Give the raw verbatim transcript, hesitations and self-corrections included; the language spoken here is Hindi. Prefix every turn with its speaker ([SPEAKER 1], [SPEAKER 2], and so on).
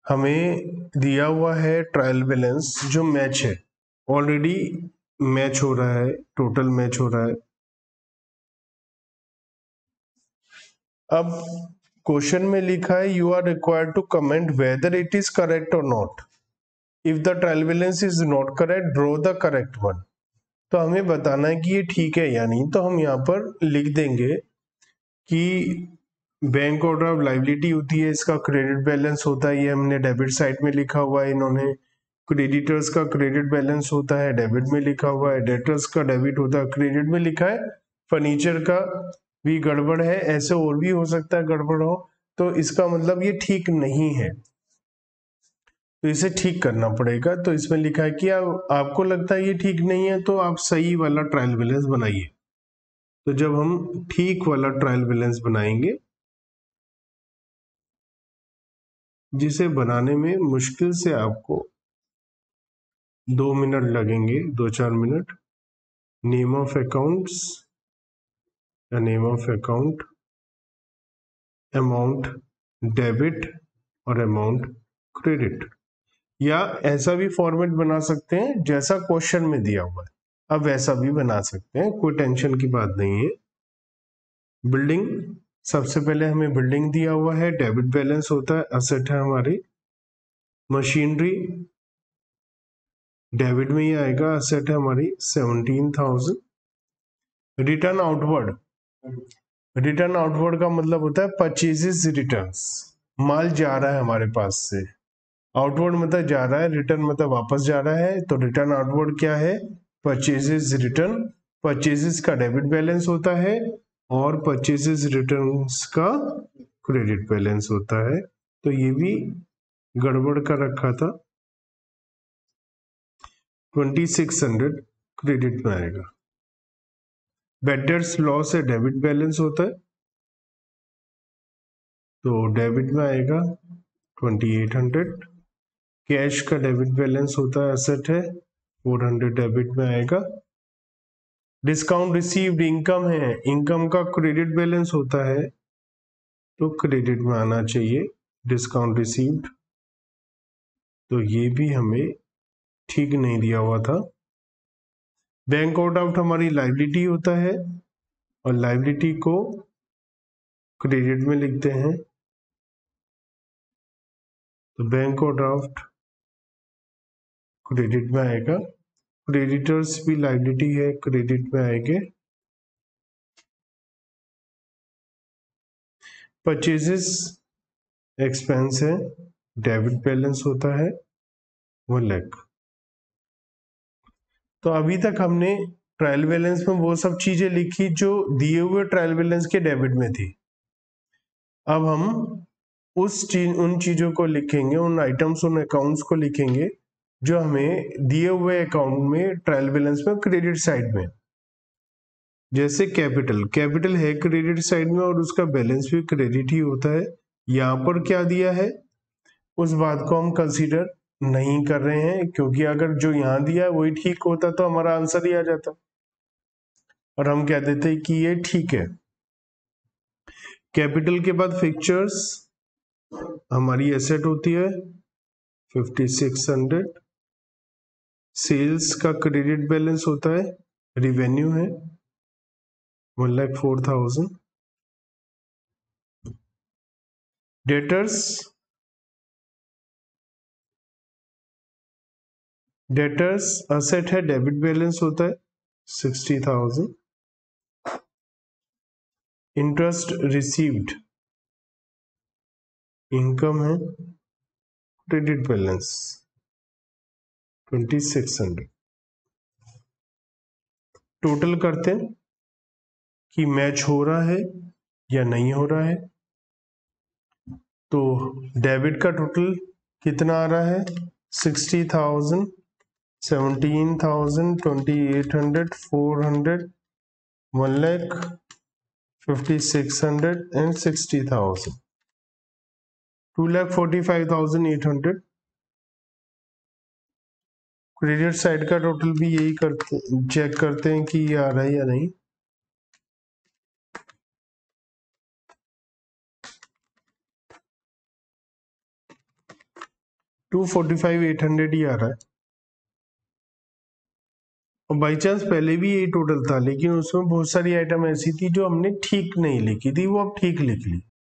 [SPEAKER 1] हमें दिया हुआ है ट्रायल बैलेंस जो मैच है, ऑलरेडी मैच हो रहा है, टोटल मैच हो रहा है। अब क्वेश्चन में लिखा है you are required to comment whether it is correct और not. If the trial balance is not correct draw the correct one. तो हमें बताना है कि ये ठीक है या नहीं। तो हम यहाँ पर लिख देंगे कि बैंक ऑर्डर ऑफ लाइबिलिटी होती है, इसका क्रेडिट बैलेंस होता है, ये हमने डेबिट साइड में लिखा हुआ है। इन्होंने क्रेडिटर्स का क्रेडिट बैलेंस होता है, डेबिट में लिखा हुआ है। डेटर्स का डेबिट होता है, क्रेडिट में लिखा है। फर्नीचर का भी गड़बड़ है, ऐसे और भी हो सकता है गड़बड़ हो, तो इसका मतलब ये ठीक नहीं है, तो इसे ठीक करना पड़ेगा। तो इसमें लिखा है कि आ, आपको लगता है ये ठीक नहीं है तो आप सही वाला ट्रायल बैलेंस बनाइए। तो जब हम ठीक वाला ट्रायल बैलेंस बनाएंगे, जिसे बनाने में मुश्किल से आपको दो मिनट लगेंगे, दो चार मिनट। नेम ऑफ अकाउंट्स या name of account, amount debit और अमाउंट क्रेडिट, या ऐसा भी फॉर्मेट बना सकते हैं जैसा क्वेश्चन में दिया हुआ है। अब वैसा भी बना सकते हैं, कोई टेंशन की बात नहीं है। बिल्डिंग, सबसे पहले हमें बिल्डिंग दिया हुआ है, डेबिट बैलेंस होता है, असेट है हमारी। मशीनरी डेबिट में ही आएगा, असेट है हमारी seventeen thousand. Return outward, return outward का मतलब होता है परचेजेस रिटर्न्स, माल जा रहा है हमारे पास से। आउटवर्ड मतलब जा रहा है, रिटर्न मतलब वापस जा रहा है। तो रिटर्न आउटवर्ड क्या है? Purchases return. परचेजेस का डेबिट बैलेंस होता है और परचेजेस रिटर्न्स का क्रेडिट बैलेंस होता है। तो ये भी गड़बड़ कर रखा था, ट्वेंटी सिक्स हंड्रेड क्रेडिट में आएगा। बेडर्स लॉस है, डेबिट बैलेंस होता है, तो डेबिट में आएगा ट्वेंटी एट हंड्रेड। कैश का डेबिट बैलेंस होता है, एसेट है, फोर हंड्रेड डेबिट में आएगा। डिस्काउंट रिसीव्ड इनकम है, इनकम का क्रेडिट बैलेंस होता है, तो क्रेडिट में आना चाहिए डिस्काउंट रिसीव्ड। तो ये भी हमें ठीक नहीं दिया हुआ था। बैंक आउट हमारी लाइबिलिटी होता है और लाइबिलिटी को क्रेडिट में लिखते हैं, तो बैंक ड्राफ्ट क्रेडिट में आएगा। क्रेडिटर्स भी लाइबिलिटी है, क्रेडिट में आएंगे। परचेजेस एक्सपेंस है, डेबिट बैलेंस होता है वन लाख। तो अभी तक हमने ट्रायल बैलेंस में वो सब चीजें लिखी जो दिए हुए ट्रायल बैलेंस के डेबिट में थी। अब हम उस चीज उन चीजों को लिखेंगे, उन आइटम्स, उन अकाउंट्स को लिखेंगे जो हमें दिए हुए अकाउंट में ट्रायल बैलेंस में क्रेडिट साइड में। जैसे कैपिटल, कैपिटल है क्रेडिट साइड में और उसका बैलेंस भी क्रेडिट ही होता है। यहाँ पर क्या दिया है उस बात को हम कंसीडर नहीं कर रहे हैं, क्योंकि अगर जो यहाँ दिया है वही ठीक होता तो हमारा आंसर ही आ जाता, और हम कह देते कि ये ठीक है। कैपिटल के बाद फिक्चर्स हमारी एसेट होती है फिफ्टी सिक्स हंड्रेड। सेल्स का क्रेडिट बैलेंस होता है, रिवेन्यू है one lakh four thousand. Debtors, debtors asset है, डेबिट बैलेंस होता है sixty thousand. Interest received income है, credit balance twenty six hundred. Total करते हैं कि मैच हो रहा है या नहीं हो रहा है। तो डेबिट का टोटल कितना आ रहा है? Sixty thousand, seventeen thousand, twenty eight hundred, four hundred, one lakh fifty six hundred and sixty thousand, two lakh forty five thousand eight hundred. Credit side का टोटल भी यही करते चेक करते हैं कि ये आ रहा है या नहीं। Two forty five eight hundred ही आ रहा है। और बाई चांस पहले भी यही टोटल था, लेकिन उसमें बहुत सारी आइटम ऐसी थी जो हमने ठीक नहीं लिखी थी, वो अब ठीक लिख ली।